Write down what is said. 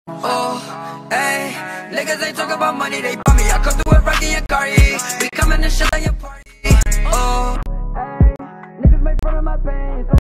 Oh, hey, niggas ain't talking about money, they buy me. I come through with Rocky and Cardi. We coming to shit like your